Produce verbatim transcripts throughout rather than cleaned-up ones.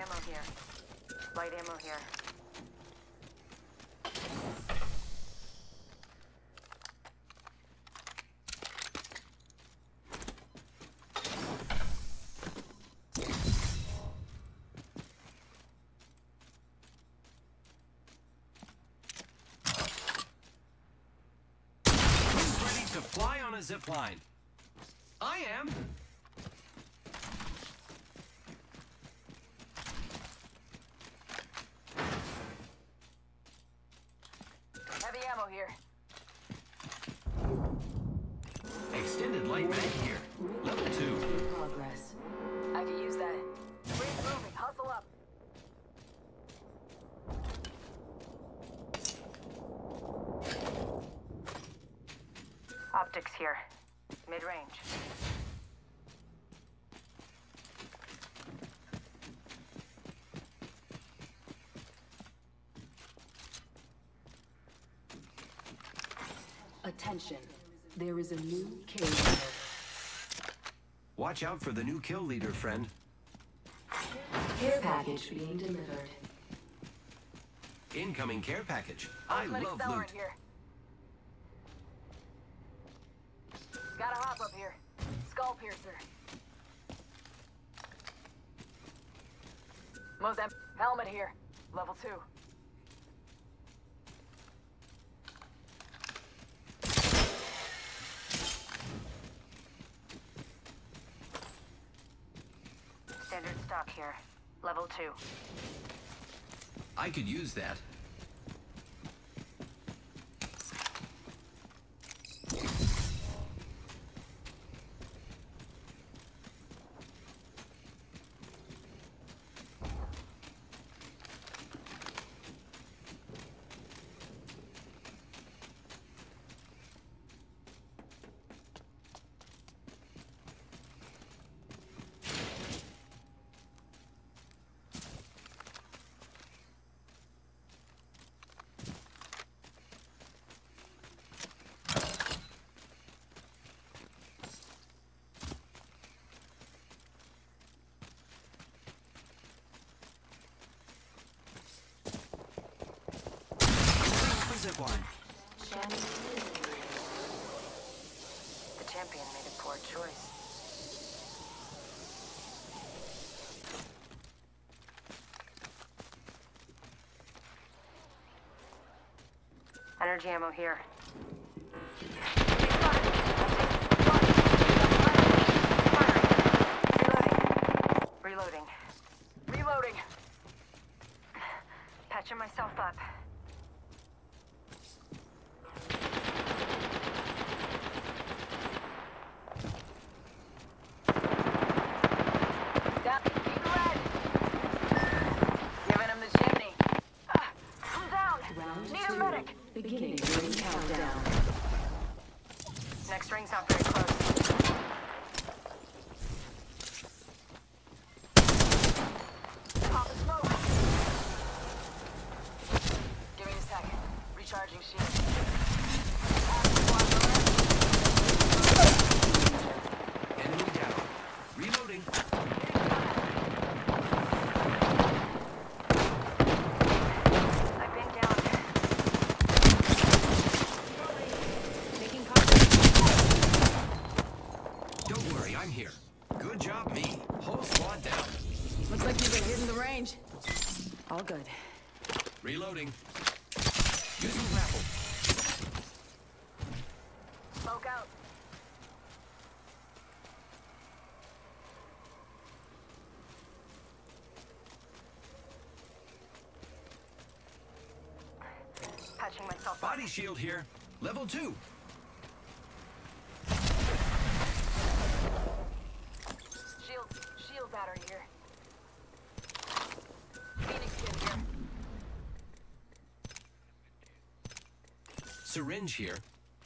ammo here. Light ammo here. To fly on a zip line. I am. Heavy ammo here. Extended light mag here. Level two. Progress. I could use that. Ring's moving. Hustle up. Optics here. Mid-range. Attention. There is a new kill leader. Watch out for the new kill leader, friend. Care package being delivered. Incoming care package. I Ultimate love accelerant loot. here. Gotta hop up here. Skull piercer. Mozambique. Helmet here. Level two. Standard stock here. Level two. I could use that. Zip line. The champion made a poor choice. Energy ammo here. Reloading. Reloading. Reloading. Patching myself up. Down. Keep red. Giving him the chimney. Ah, I'm down. Round Need a two. medic. Beginning ring countdown. Next ring's not very close. Pop the smoke. Give me a second. Recharging shield. Enemy down. Reloading. I've been down. Making contact. Don't worry, I'm here. Good job, me. Whole squad down. Looks like you've been hitting the range. All good. Reloading. Using grapple. Smoke out. Patching myself up. Body shield here. Level two. Shield, shield battery here. Phoenix kit here. Syringe here.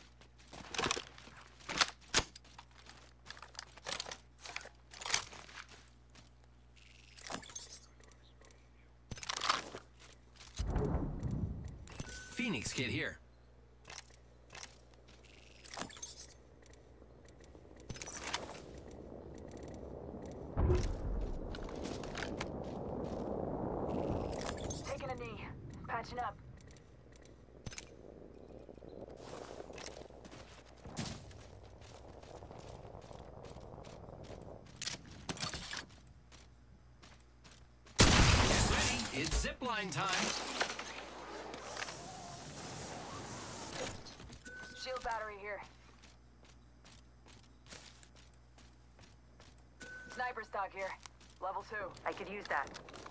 Phoenix kit here. Patching up. Get ready, it's zipline time. Shield battery here. Sniper stock here. Level two. I could use that.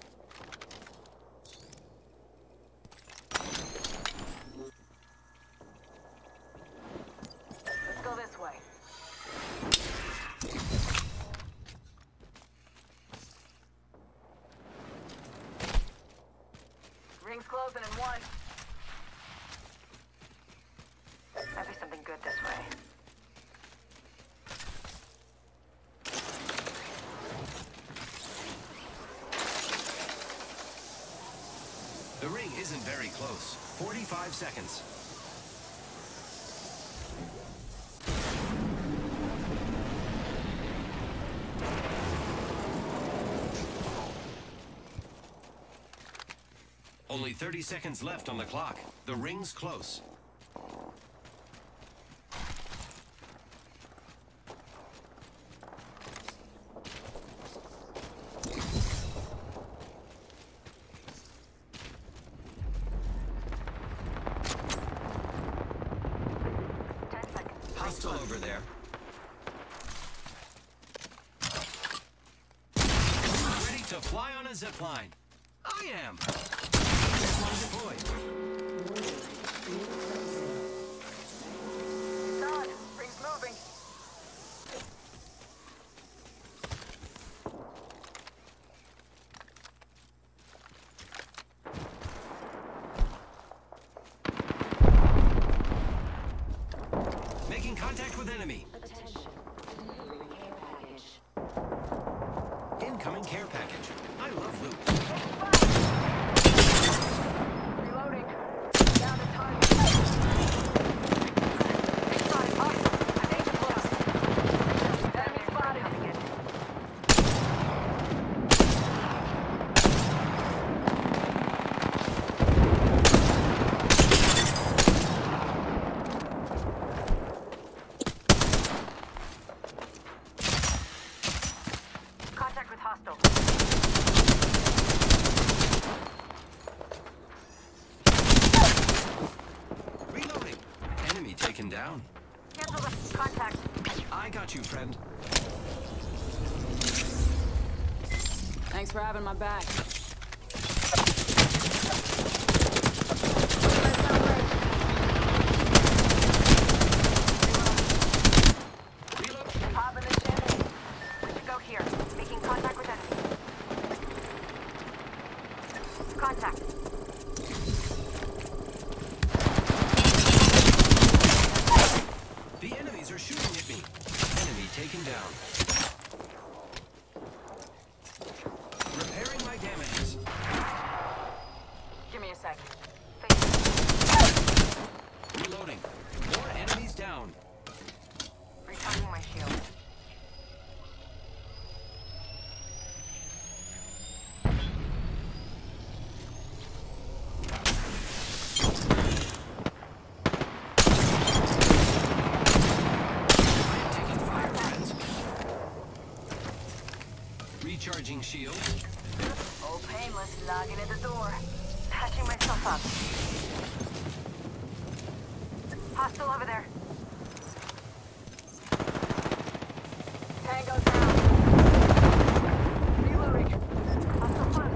Let's go this way. Ring's closing in one. Might be something good this way. The ring isn't very close. forty-five seconds. Only thirty seconds left on the clock. The ring's close. Hostile over there. Ready to fly on a zipline. I am. Zipline deployed. Done. Ring's moving. Making contact with enemy. Incoming care package. I love loot. Reloading. Down to target. Spotted. Hostile. I'm agent close. Enemy spotted. Contact with hostile. Reloading. Enemy taken down. Cancel the contact. I got you, friend. Thanks for having my back. Reload. Pop in the ship. We should go here. Making contact with enemy. Contact. The enemies are shooting at me. Enemy taken down. Repairing my damages. Give me a sec. Reloading. More enemies down. Recharging my shield. I am taking fire, friends. Recharging shield. Oh, painless, knocking at the door. Patching myself up. Hostile over there. Tango down. Reloading. Hostile close.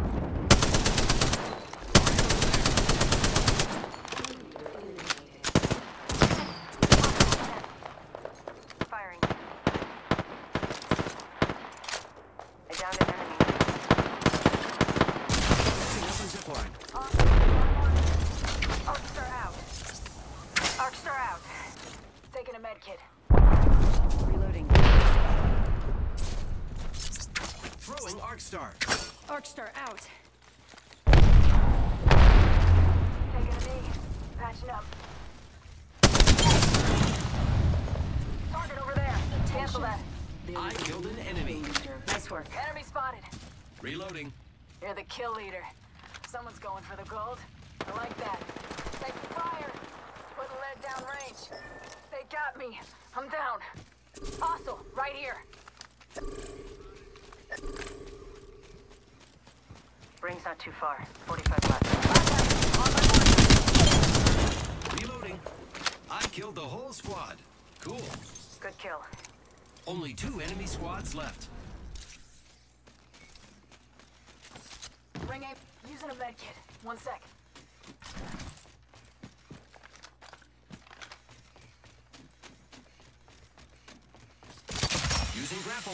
Firing. I downed an enemy. Setting up a zipline. Arcstar out. Arcstar out. Taking a med kit. Reloading. Throwing Arcstar. Arcstar out. Taking a knee. Patching up. Target over there. Cancel that. I killed an enemy. Nice work. Enemy spotted. Reloading. You're the kill leader. Someone's going for the gold. I like that. Taking fire. Putting lead down range. They got me. I'm down. Hostile, right here. Ring's not too far. forty-five left. On my mark. Reloading. I killed the whole squad. Cool. Good kill. Only two enemy squads left. Ring aim. Using a med kit. One sec. Using grapple.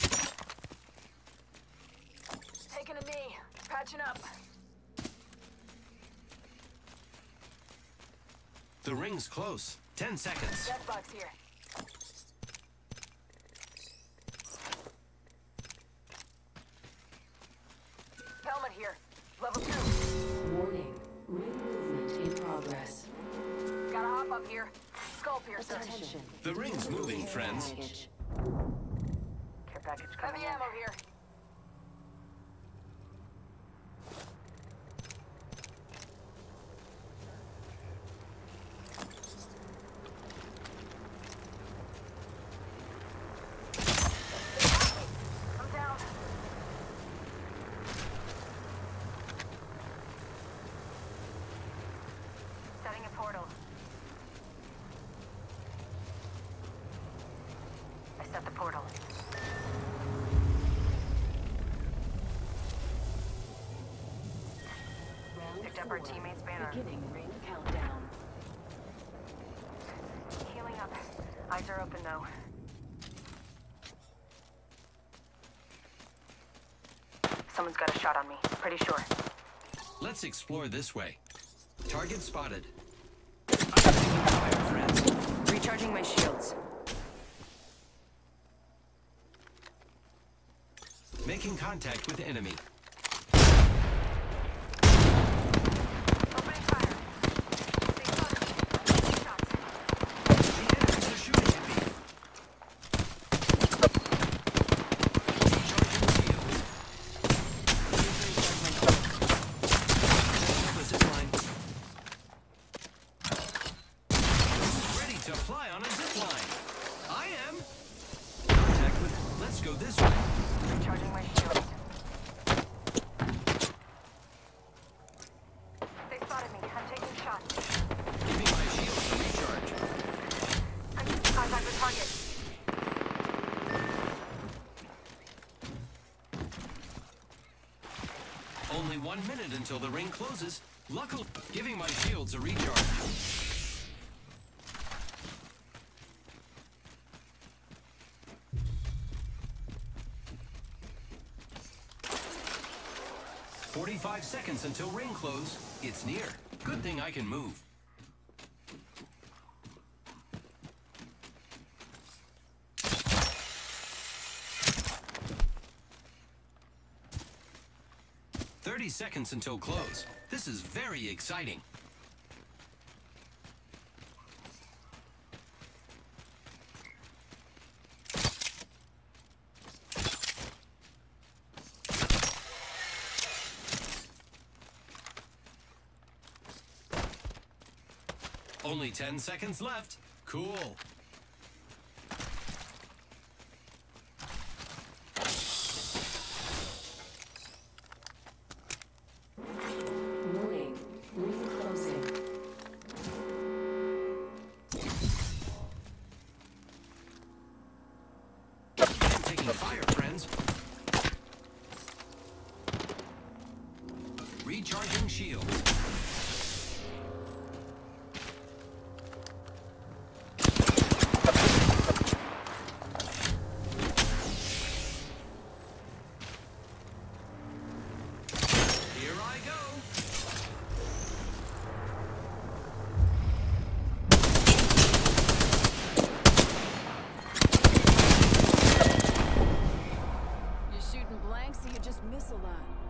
Taking a knee. Patching up. The ring's close. Ten seconds. Death box here. Helmet here. Level two. Warning. Ring movement in progress. Gotta hop up here. Skull piercer. Attention. The ring's moving, friends. Package. Care package coming. Heavy ammo here. I'm down. Setting a portal. I set the portal. Round Picked up our four. teammate's banner. Beginning ring countdown. Healing up. Eyes are open though. Someone's got a shot on me. Pretty sure. Let's explore this way. Target spotted. I'm taking fire, friends. Recharging my shields. Making contact with enemy. Opening fire. They spotted me. Shots. The enemies are shooting at me. Recharging shields. Setting up a zip line. Ready to fly on a zip line. I am. Contact with. Let's go this way. Recharging my shields. They spotted me. I'm taking shots. Giving my shields a recharge. I'm using contact with target. Only one minute until the ring closes. Luckily, giving my shields a recharge. Forty-five seconds until ring close. It's near. Good thing I can move. Thirty seconds until close. This is very exciting. Only ten seconds left. Cool. Warning. Ring closing. I'm taking fire, friends. Recharging shields. Here I go. You're shooting blanks, so you just miss a lot.